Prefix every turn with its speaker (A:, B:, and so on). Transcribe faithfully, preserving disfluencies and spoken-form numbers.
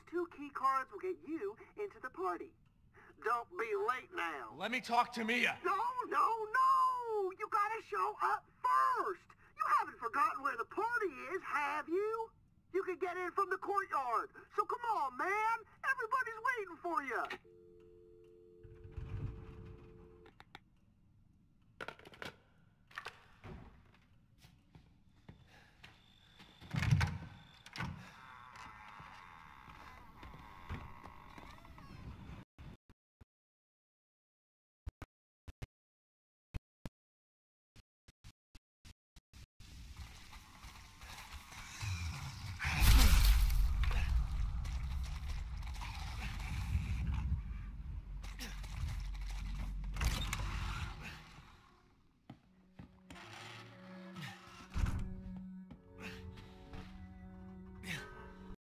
A: two key cards will get you into the party. Don't be late now.
B: Let me talk to Mia.
A: No, no, no! You gotta show up first! You haven't forgotten where the party is, have you? You can get in from the courtyard. So come on, man! Everybody's waiting for you!